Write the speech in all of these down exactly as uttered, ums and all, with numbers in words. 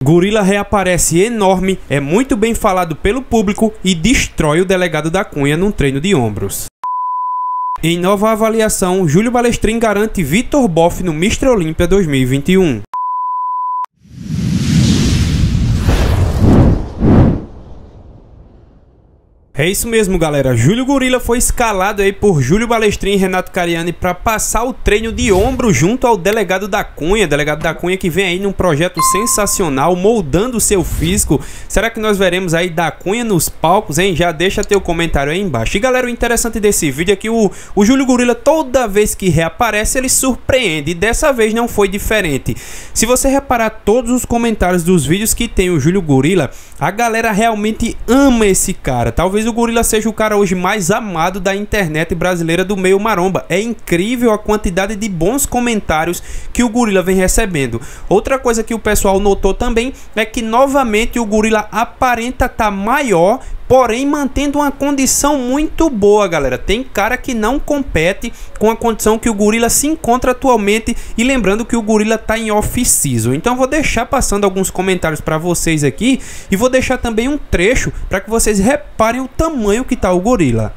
Gorila reaparece enorme, é muito bem falado pelo público e destrói o delegado da Cunha num treino de ombros. Em nova avaliação, Júlio Balestrin garante Vitor Boff no mister Olímpia dois mil e vinte e um. É isso mesmo, galera. Júlio Gorila foi escalado aí por Júlio Balestrin e Renato Cariani para passar o treino de ombro junto ao delegado da Cunha. Delegado da Cunha que vem aí num projeto sensacional, moldando o seu físico. Será que nós veremos aí da Cunha nos palcos, hein? Já deixa teu comentário aí embaixo. E galera, o interessante desse vídeo é que o, o Júlio Gorila, toda vez que reaparece, ele surpreende. E dessa vez não foi diferente. Se você reparar todos os comentários dos vídeos que tem o Júlio Gorila, a galera realmente ama esse cara. Talvez o Gorila seja o cara hoje mais amado da internet brasileira do meio maromba. É incrível a quantidade de bons comentários que o Gorila vem recebendo. Outra coisa que o pessoal notou também é que novamente o Gorila aparenta estar maior, porém mantendo uma condição muito boa, galera. Tem cara que não compete com a condição que o Gorila se encontra atualmente, e lembrando que o Gorila tá em off-season. Então vou deixar passando alguns comentários para vocês aqui e vou deixar também um trecho para que vocês reparem o tamanho que tá o Gorila.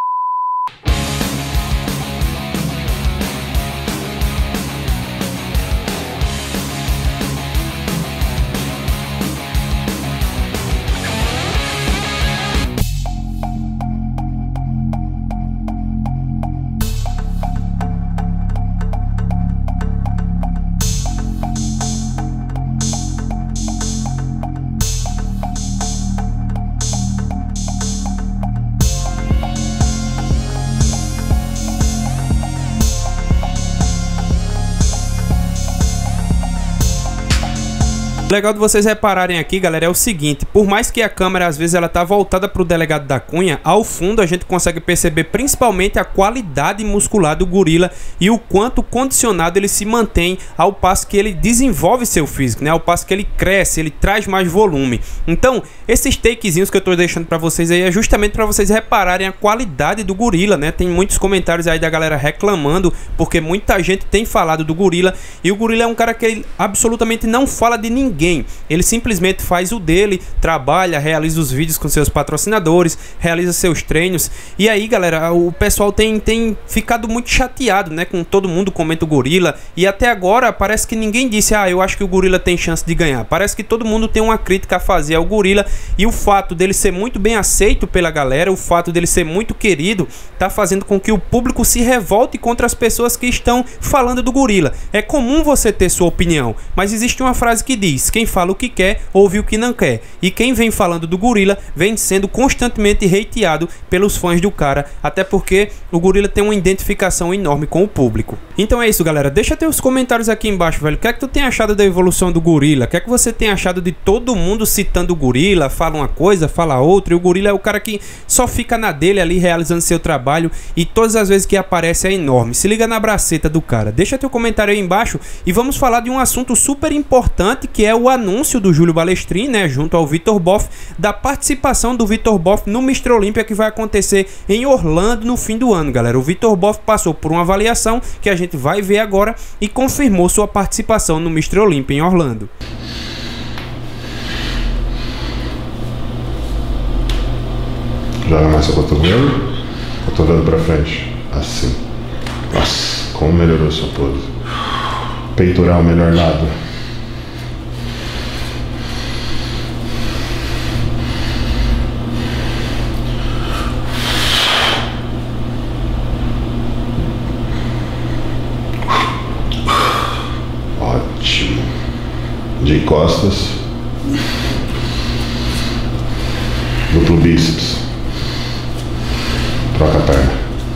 O legal de vocês repararem aqui, galera, é o seguinte: por mais que a câmera às vezes ela tá voltada para o delegado da Cunha, ao fundo a gente consegue perceber principalmente a qualidade muscular do Gorila e o quanto condicionado ele se mantém ao passo que ele desenvolve seu físico, né? Ao passo que ele cresce, ele traz mais volume. Então, esses takezinhos que eu tô deixando para vocês aí é justamente para vocês repararem a qualidade do Gorila, né? Tem muitos comentários aí da galera reclamando porque muita gente tem falado do Gorila, e o Gorila é um cara que ele absolutamente não fala de ninguém. Ele simplesmente faz o dele, trabalha, realiza os vídeos com seus patrocinadores, realiza seus treinos. E aí, galera, o pessoal tem, tem ficado muito chateado, né? Com todo mundo comenta o Gorila. E até agora parece que ninguém disse: ah, eu acho que o Gorila tem chance de ganhar. Parece que todo mundo tem uma crítica a fazer ao Gorila. E o fato dele ser muito bem aceito pela galera, o fato dele ser muito querido, tá fazendo com que o público se revolte contra as pessoas que estão falando do Gorila. É comum você ter sua opinião, mas existe uma frase que diz: quem fala o que quer, ouve o que não quer. E quem vem falando do Gorila vem sendo constantemente hateado pelos fãs do cara, até porque o Gorila tem uma identificação enorme com o público. Então é isso, galera. Deixa teus comentários aqui embaixo, velho. O que é que tu tem achado da evolução do Gorila? O que é que você tem achado de todo mundo citando o Gorila? Fala uma coisa, fala outra. E o Gorila é o cara que só fica na dele ali, realizando seu trabalho, e todas as vezes que aparece é enorme. Se liga na braceta do cara. Deixa teu comentário aí embaixo e vamos falar de um assunto super importante, que é o anúncio do Júlio Balestrin, né, junto ao Vitor Boff, da participação do Vitor Boff no mister Olímpia, que vai acontecer em Orlando no fim do ano, galera. O Vitor Boff passou por uma avaliação que a gente vai ver agora e confirmou sua participação no mister Olímpia em Orlando. Joga mais seu cotovelo, cotovelo pra frente, assim. Nossa, como melhorou sua pose. Peitoral, melhor lado. Ótimo. De costas. Duplo bíceps. Troca a perna.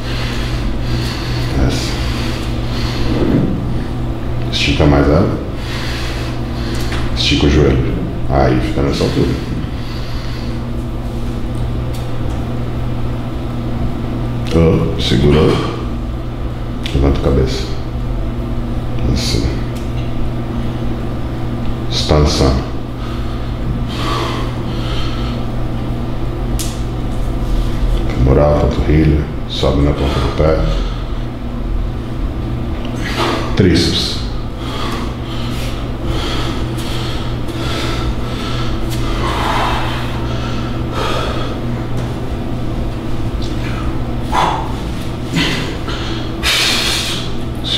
Essa. Estica mais ela. Estica o joelho. Aí fica nessa altura. Oh, segurou. Levanta a cabeça. Assim. Expansão. Femoral, panturrilha, sobe na ponta do pé. Tríceps.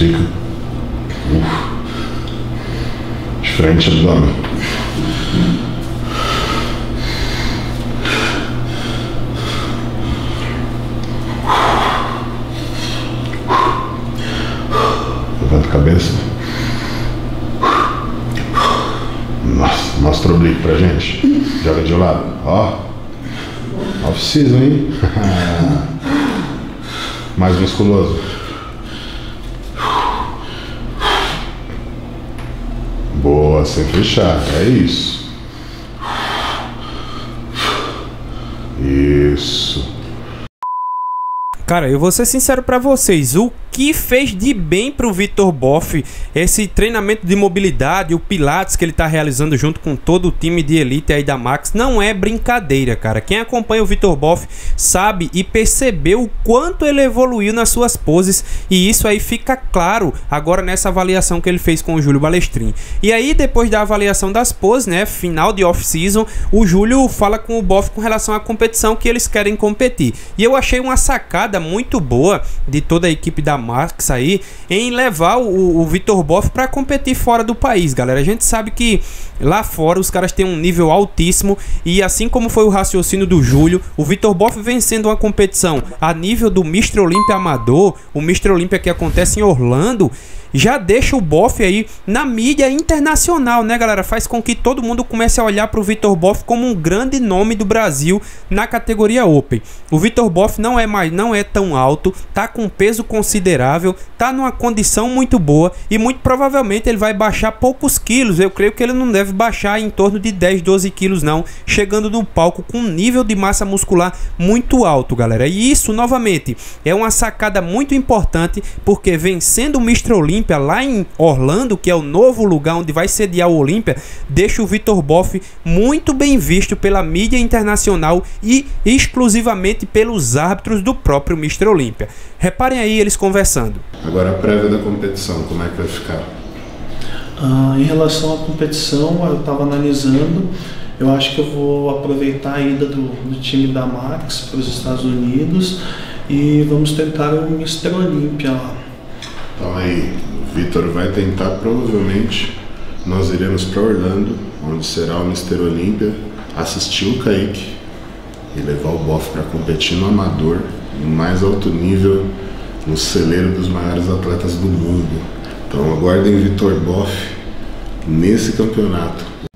Estica. Uf. De frente, abdômen. Levanta a cabeça. Nossa, mostra o oblíquo pra gente. Joga de lado. Ó. Off-season, hein? Mais musculoso. Boa, sem fechar. É isso. Isso. Cara, eu vou ser sincero pra vocês, o que fez de bem pro Vitor Boff esse treinamento de mobilidade, o Pilates que ele tá realizando junto com todo o time de elite aí da Max, não é brincadeira, cara. Quem acompanha o Vitor Boff sabe e percebeu o quanto ele evoluiu nas suas poses, e isso aí fica claro agora nessa avaliação que ele fez com o Júlio Balestrin. E aí, depois da avaliação das poses, né, final de off-season, o Júlio fala com o Boff com relação à competição que eles querem competir. E eu achei uma sacada muito boa de toda a equipe da Max aí em levar o, o Vitor Boff para competir fora do país, galera. A gente sabe que lá fora os caras têm um nível altíssimo, e assim como foi o raciocínio do Júlio, o Vitor Boff vencendo uma competição a nível do mister Olímpia Amador, o mister Olímpia que acontece em Orlando, já deixa o Boff aí na mídia internacional, né, galera? Faz com que todo mundo comece a olhar para o Vitor Boff como um grande nome do Brasil na categoria Open. O Vitor Boff não é mais, não é tão alto, tá com peso considerável, tá numa condição muito boa, e muito provavelmente ele vai baixar poucos quilos. Eu creio que ele não deve baixar em torno de dez, doze quilos não, chegando no palco com um nível de massa muscular muito alto, galera. E isso, novamente, é uma sacada muito importante, porque vencendo o mister Olímpia lá em Orlando, que é o novo lugar onde vai sediar o Olímpia, deixa o Vitor Boff muito bem visto pela mídia internacional e exclusivamente pelos árbitros do próprio mister Olímpia. Reparem aí eles conversando. Agora a prévia da competição, como é que vai ficar? Ah, em relação à competição, eu estava analisando, eu acho que eu vou aproveitar a ida do, do time da Max para os Estados Unidos e vamos tentar o mister Olímpia lá. Então aí, o Vitor vai tentar, provavelmente, nós iremos para Orlando, onde será o mister Olímpia, assistir o Kaique e levar o Boff para competir no amador, no mais alto nível, no celeiro dos maiores atletas do mundo. Então aguardem Vitor Boff nesse campeonato.